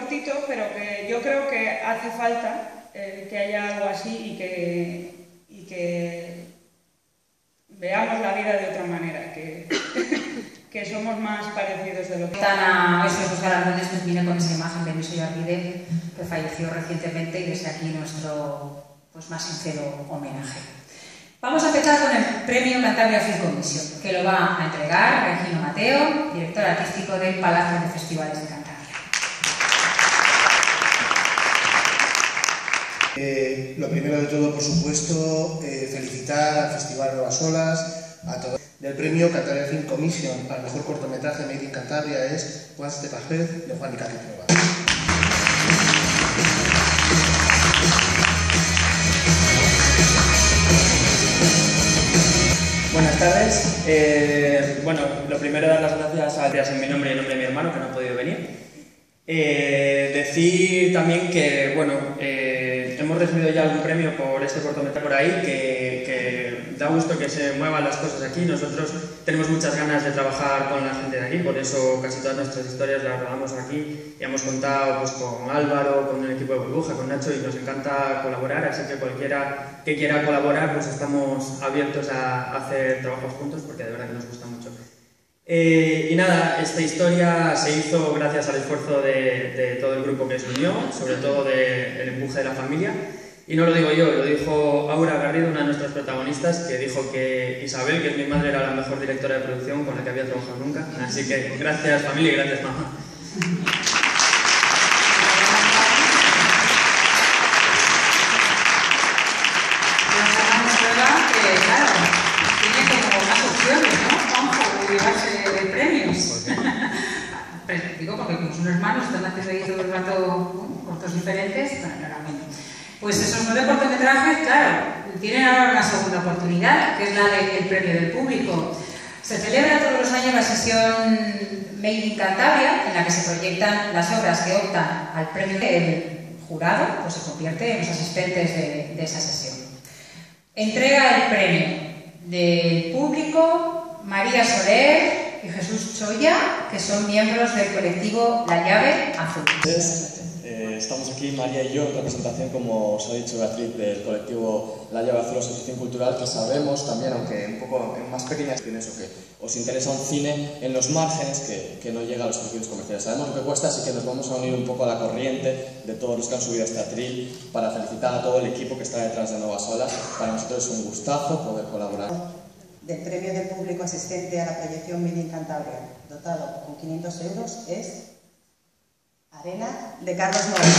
cortito, pero que yo creo que hace falta que haya algo así y que veamos la vida de otra manera, que somos más parecidos de lo que... Están a esos dos galardones, nos viene con esa imagen de Luis Ollarvide, que falleció recientemente, y desde aquí nuestro más sincero homenaje. Vamos a empezar con el premio Cantabria Film Commission, que lo va a entregar Regino Mateo, director artístico del Palacio de Festivales de Cantabria. Lo primero de todo, por supuesto, felicitar al Festival Nuevas Olas, a todos. Del premio Cantabria Film Commission al mejor cortometraje Made in Cantabria es Juans de Pajez, de Juan Icarri Trueba. Buenas tardes. Bueno, lo primero dar las gracias en mi nombre y en nombre de mi hermano, que no ha podido venir. Decir también que, bueno, hemos recibido ya algún premio por este cortometraje por ahí, que da gusto que se muevan las cosas aquí. Nosotros tenemos muchas ganas de trabajar con la gente de aquí, por eso casi todas nuestras historias las rodamos aquí y hemos contado pues, con Álvaro, con el equipo de Burbuja, con Nacho, y nos encanta colaborar, así que cualquiera que quiera colaborar, pues estamos abiertos a hacer trabajos juntos, porque de verdad que nos gusta mucho. Y nada, esta historia se hizo gracias al esfuerzo de todo el grupo que se unió, sobre todo del empuje de la familia. Y no lo digo yo, lo dijo Aura Garrido, una de nuestras protagonistas, que dijo que Isabel, que es mi madre, era la mejor directora de producción con la que había trabajado nunca. Así que gracias familia y gracias mamá. De premios. Digo, porque como son hermanos, están haciendo ahí todo el rato cortos diferentes, bueno, claramente. Pues esos 9 cortometrajes, claro, tienen ahora una segunda oportunidad, que es la del premio del público. Se celebra todos los años la sesión Made in Cantabria, en la que se proyectan las obras que optan al premio del jurado, pues se convierte en los asistentes de esa sesión. Entrega el premio del público María Soler y Jesús Choya, que son miembros del colectivo La Llave Azul. Estamos aquí, María y yo, en representación, como os ha dicho Beatriz, del colectivo La Llave Azul, asociación cultural, que sabemos también, aunque un poco en más pequeñas, que os interesa un cine en los márgenes que no llega a los circuitos comerciales. Sabemos lo que cuesta, así que nos vamos a unir un poco a la corriente de todos los que han subido a este atril para felicitar a todo el equipo que está detrás de Nuevas Olas. Para nosotros es un gustazo poder colaborar. Del premio del público asistente a la proyección Made in Cantabria, dotado con 500 euros, es Arena, de Carlos Moreno.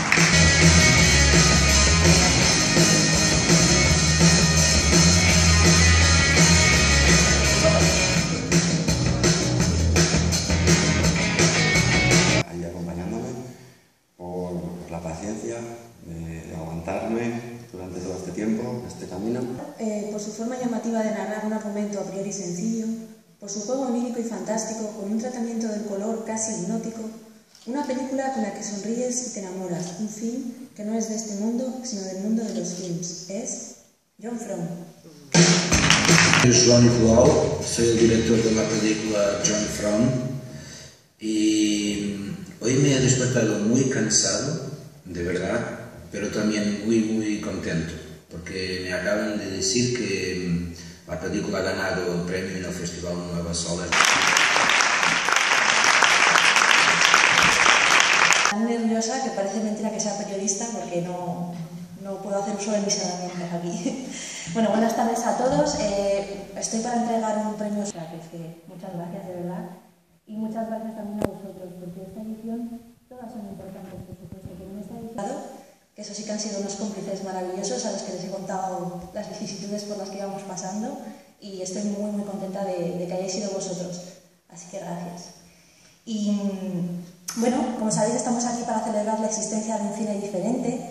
Ahí acompañándome por la paciencia de aguantarme durante todo este tiempo, este camino. Por su forma llamativa de narrar un argumento a priori sencillo, por su juego onírico y fantástico con un tratamiento del color casi hipnótico, una película con la que sonríes y te enamoras, un film que no es de este mundo, sino del mundo de los films. Es John From. Soy Joan Joao, soy el director de la película John From y hoy me he despertado muy cansado, de verdad, pero también muy contento, porque me acaban de decir que la película ha ganado el premio en el Festival Nuevas Olas. Tan nerviosa que parece mentira que sea periodista porque no puedo hacer uso de mis herramientas aquí. Bueno, buenas tardes a todos. Estoy para entregar un premio. Muchas gracias, de verdad. Y muchas gracias también a vosotros, porque esta edición todas son importantes, por supuesto, pero en esta edición, que eso sí que han sido unos cómplices maravillosos a los que les he contado las vicisitudes por las que íbamos pasando, y estoy muy contenta de que hayáis sido vosotros. Así que gracias. Y bueno, como sabéis, estamos aquí para celebrar la existencia de un cine diferente.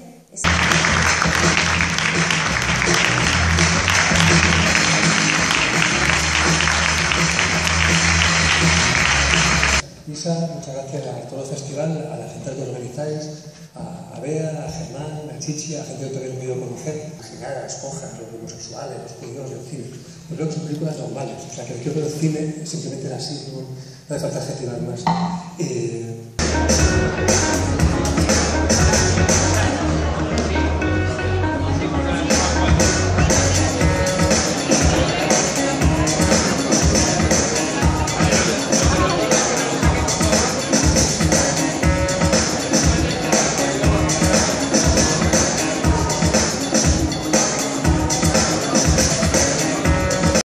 Isa, muchas gracias a todo el festival, a la gente que organizáis, a Bea, a Germán, a Chichi, a gente que todavía no he podido conocer, a Genara, a Esponja, los homosexuales, los judíos del cine. Pero creo que son películas normales, o sea que creo que el cine simplemente era así, no hace falta adjetivar más.